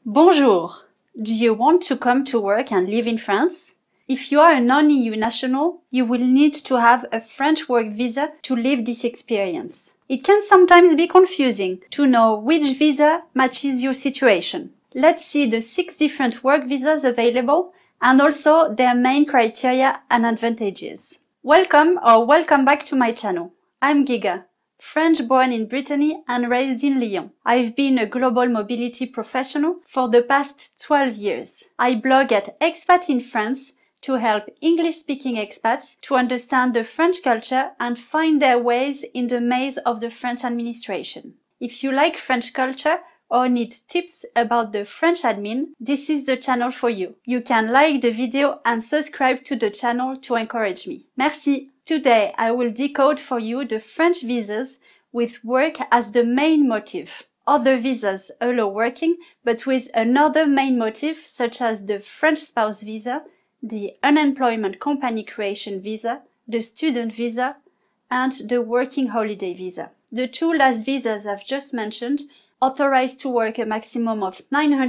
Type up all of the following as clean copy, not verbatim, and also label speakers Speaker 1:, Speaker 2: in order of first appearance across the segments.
Speaker 1: Bonjour! Do you want to come to work and live in France? If you are a non-EU national, you will need to have a French work visa to live this experience. It can sometimes be confusing to know which visa matches your situation. Let's see the 6 different work visas available and also their main criteria and advantages. Welcome back to my channel. I'm Giga, French-born in Brittany and raised in Lyon. I've been a global mobility professional for the past 12 years. I blog at Expat in France to help English-speaking expats to understand the French culture and find their ways in the maze of the French administration. If you like French culture or need tips about the French admin, this is the channel for you. You can like the video and subscribe to the channel to encourage me. Merci! Today I will decode for you the French visas with work as the main motive. Other visas allow working, but with another main motive such as the French spouse visa, the unemployment company creation visa, the student visa, and the working holiday visa. The 2 last visas I've just mentioned authorized to work a maximum of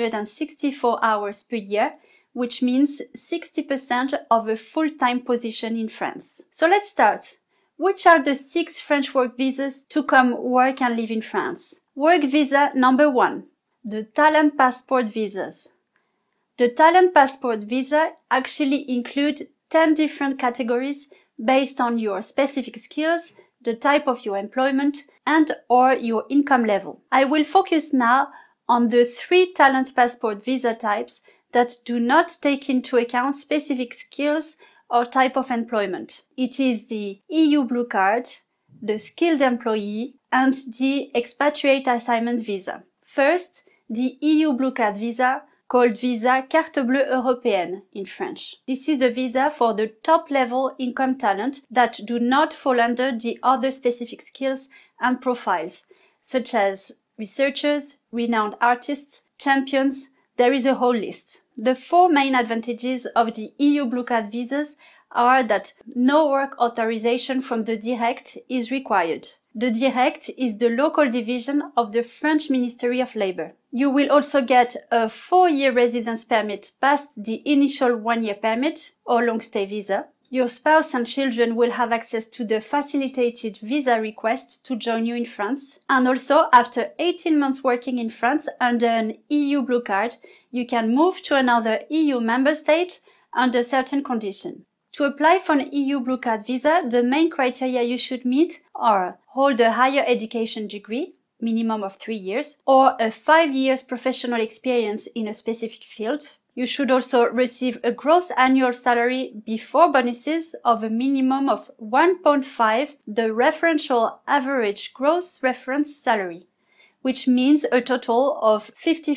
Speaker 1: 964 hours per year, which means 60% of a full-time position in France. So let's start. Which are the 6 French work visas to come work and live in France? Work visa number 1, the talent passport visas. The talent passport visa actually include 10 different categories based on your specific skills, the type of your employment, and or your income level. I will focus now on the 3 talent passport visa types that do not take into account specific skills or type of employment. It is the EU Blue Card, the Skilled Employee, and the Expatriate Assignment Visa. First, the EU Blue Card visa, called Visa Carte Bleue Européenne in French. This is the visa for the top-level income talent that do not fall under the other specific skills and profiles, such as researchers, renowned artists, champions. There is a whole list. The 4 main advantages of the EU Blue Card visas are that no work authorization from the Direct is required. The Direct is the local division of the French Ministry of Labor. You will also get a 4-year residence permit past the initial 1-year permit or long stay visa. Your spouse and children will have access to the facilitated visa request to join you in France. And also, after 18 months working in France under an EU Blue Card, you can move to another EU member state under certain conditions. To apply for an EU Blue Card visa, the main criteria you should meet are hold a higher education degree, minimum of 3 years, or a 5 years professional experience in a specific field. You should also receive a gross annual salary before bonuses of a minimum of 1.5 the referential average gross reference salary, which means a total of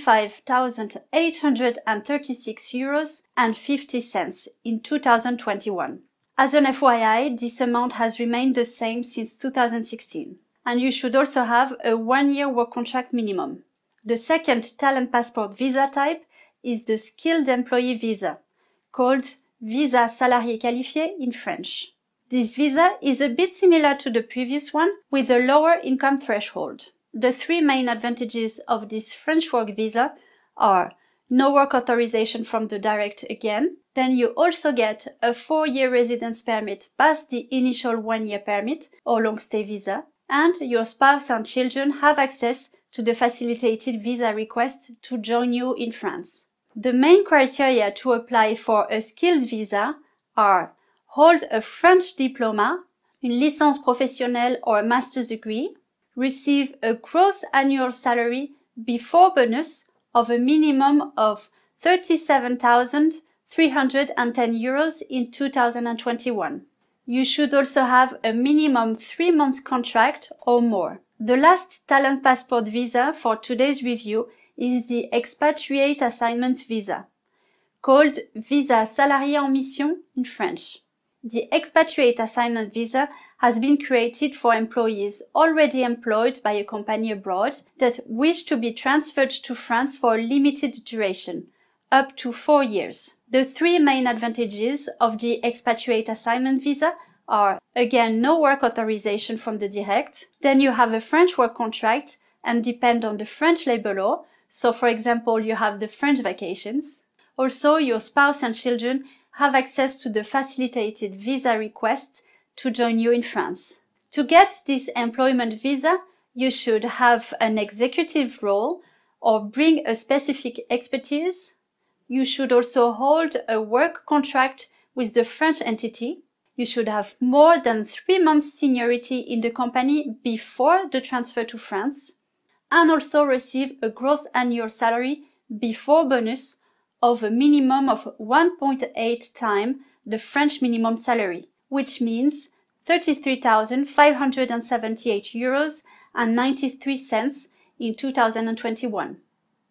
Speaker 1: 55,836 euros and 50 cents in 2021. As an FYI, this amount has remained the same since 2016. And you should also have a 1-year work contract minimum. The second talent passport visa type is the Skilled Employee visa, called Visa Salarié Qualifié in French. This visa is a bit similar to the previous one, with a lower income threshold. The 3 main advantages of this French work visa are no work authorization from the Direct again. Then you also get a 4-year residence permit past the initial 1-year permit or long stay visa, and your spouse and children have access to the facilitated visa request to join you in France. The main criteria to apply for a skilled visa are hold a French diploma, une licence professionnelle or a master's degree, receive a gross annual salary before bonus of a minimum of 37,310 euros in 2021. You should also have a minimum 3 months contract or more. The last talent passport visa for today's review is the Expatriate Assignment Visa, called Visa Salarié en Mission in French. The Expatriate Assignment Visa has been created for employees already employed by a company abroad that wish to be transferred to France for a limited duration, up to 4 years. The 3 main advantages of the Expatriate Assignment Visa are, again, no work authorization from the Direct, then you have a French work contract and depend on the French labor law, So for example, you have the French vacations. Also, your spouse and children have access to the facilitated visa request to join you in France. To get this employment visa, you should have an executive role or bring a specific expertise. You should also hold a work contract with the French entity. You should have more than 3 months seniority in the company before the transfer to France, and also receive a gross annual salary before bonus of a minimum of 1.8 times the French minimum salary, which means 33,578 euros and 93 cents in 2021.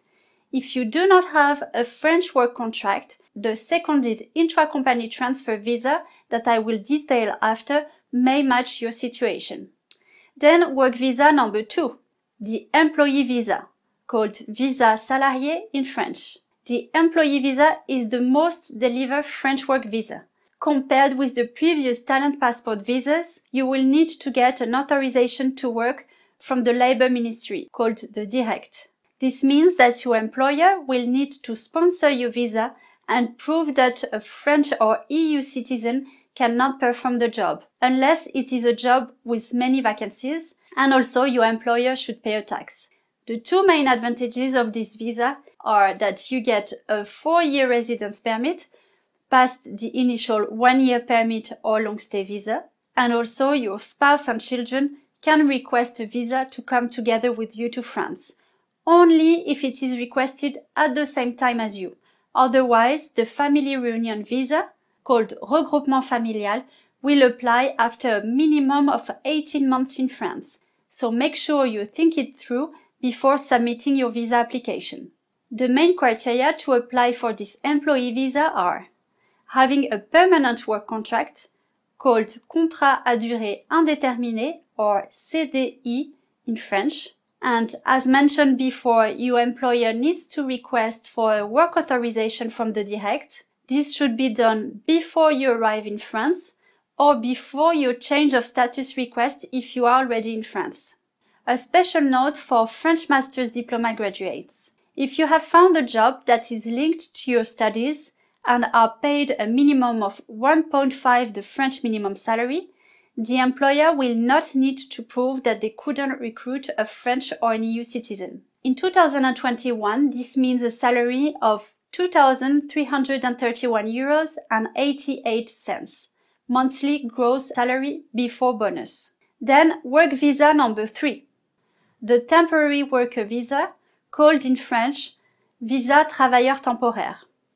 Speaker 1: If you do not have a French work contract, the seconded intra-company transfer visa that I will detail after may match your situation. Then work visa number 2, the employee visa, called visa salarié in French. The employee visa is the most delivered French work visa. Compared with the previous talent passport visas, you will need to get an authorization to work from the Labor Ministry, called the Direct. This means that your employer will need to sponsor your visa and prove that a French or EU citizen cannot perform the job, unless it is a job with many vacancies, and also your employer should pay a tax. The two main advantages of this visa are that you get a 4-year residence permit past the initial 1-year permit or long stay visa, and also your spouse and children can request a visa to come together with you to France, only if it is requested at the same time as you. Otherwise, the family reunion visa, called regroupement familial, will apply after a minimum of 18 months in France. So make sure you think it through before submitting your visa application. The main criteria to apply for this employee visa are having a permanent work contract, called contrat à durée indéterminée or CDI in French. And as mentioned before, your employer needs to request for a work authorization from the Direct. This should be done before you arrive in France or before your change of status request if you are already in France. A special note for French Master's Diploma graduates. If you have found a job that is linked to your studies and are paid a minimum of 1.5 the French minimum salary, the employer will not need to prove that they couldn't recruit a French or an EU citizen. In 2021, this means a salary of 2,331 euros and 88 cents, monthly gross salary before bonus. Then work visa number 3, the temporary worker visa, called in French visa travailleur temporaire.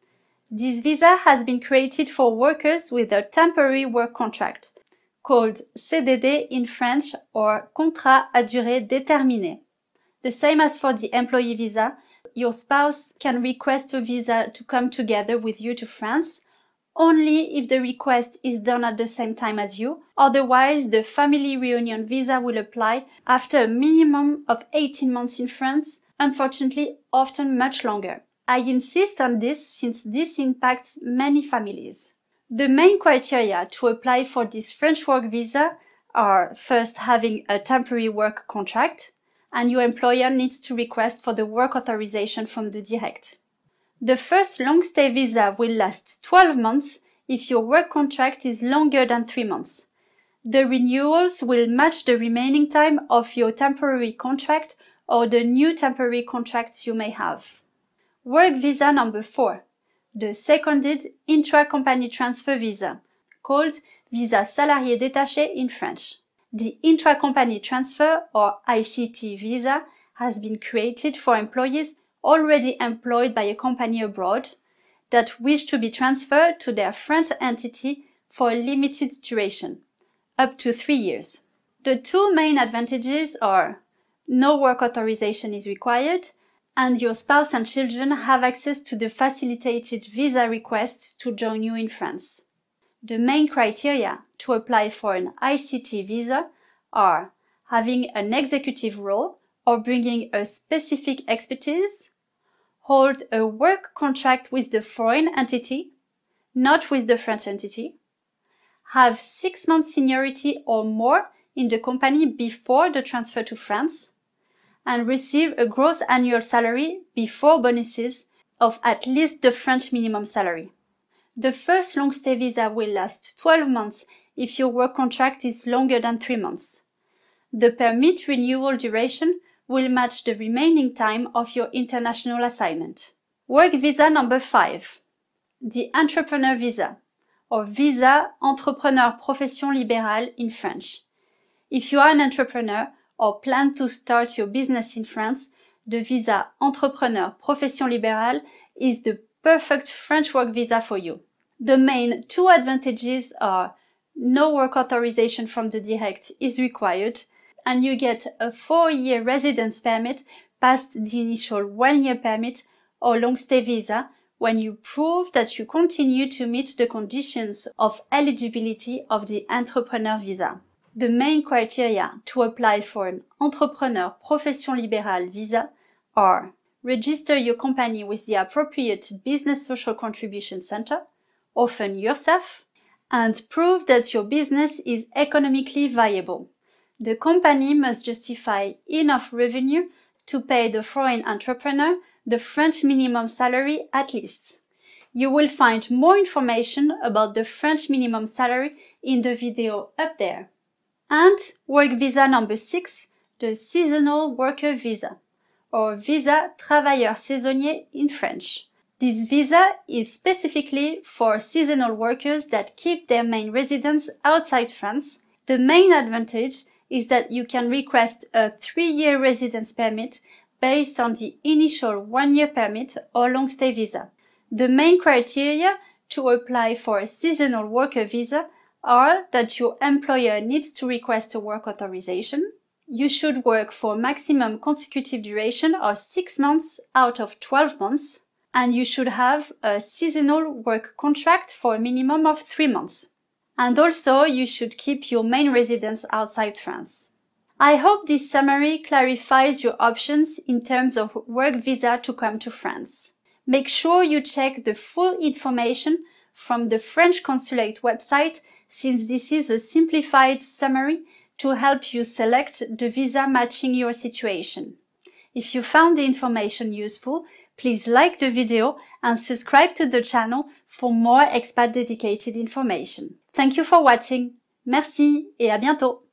Speaker 1: This visa has been created for workers with a temporary work contract, called CDD in French or contrat à durée déterminée. The same as for the employee visa, your spouse can request a visa to come together with you to France only if the request is done at the same time as you. Otherwise, the family reunion visa will apply after a minimum of 18 months in France, unfortunately often much longer. I insist on this since this impacts many families. The main criteria to apply for this French work visa are first having a temporary work contract, and your employer needs to request for the work authorization from the Direct. The first long stay visa will last 12 months if your work contract is longer than 3 months. The renewals will match the remaining time of your temporary contract or the new temporary contracts you may have. Work visa number 4, the seconded intra-company transfer visa, called visa salarié détaché in French. The intra-company transfer or ICT visa has been created for employees already employed by a company abroad that wish to be transferred to their French entity for a limited duration, up to 3 years. The two main advantages are no work authorization is required, and your spouse and children have access to the facilitated visa request to join you in France. The main criteria to apply for an ICT visa are having an executive role or bringing a specific expertise, hold a work contract with the foreign entity, not with the French entity, have 6 months seniority or more in the company before the transfer to France, and receive a gross annual salary before bonuses of at least the French minimum salary. The first long-stay visa will last 12 months if your work contract is longer than 3 months. The permit renewal duration will match the remaining time of your international assignment. Work visa number 5. The entrepreneur visa, or visa entrepreneur profession libérale in French. If you are an entrepreneur or plan to start your business in France, the visa entrepreneur profession libérale is the perfect French work visa for you. The main 2 advantages are no work authorization from the direct is required, and you get a 4-year residence permit past the initial 1-year permit or long-stay visa when you prove that you continue to meet the conditions of eligibility of the entrepreneur visa. The main criteria to apply for an entrepreneur profession libérale visa are: register your company with the appropriate business social contribution center, often URSSAF, and prove that your business is economically viable. The company must justify enough revenue to pay the foreign entrepreneur the French minimum salary at least. You will find more information about the French minimum salary in the video up there. And work visa number 6, the seasonal worker visa, or visa travailleur saisonnier in French. This visa is specifically for seasonal workers that keep their main residence outside France. The main advantage is that you can request a 3-year residence permit based on the initial 1-year permit or long-stay visa. The main criteria to apply for a seasonal worker visa are that your employer needs to request a work authorization. You should work for maximum consecutive duration of 6 months out of 12 months, and you should have a seasonal work contract for a minimum of 3 months. And also, you should keep your main residence outside France. I hope this summary clarifies your options in terms of work visa to come to France. Make sure you check the full information from the French consulate website, since this is a simplified summary to help you select the visa matching your situation. If you found the information useful, please like the video and subscribe to the channel for more expat dedicated information. Thank you for watching. Merci et à bientôt.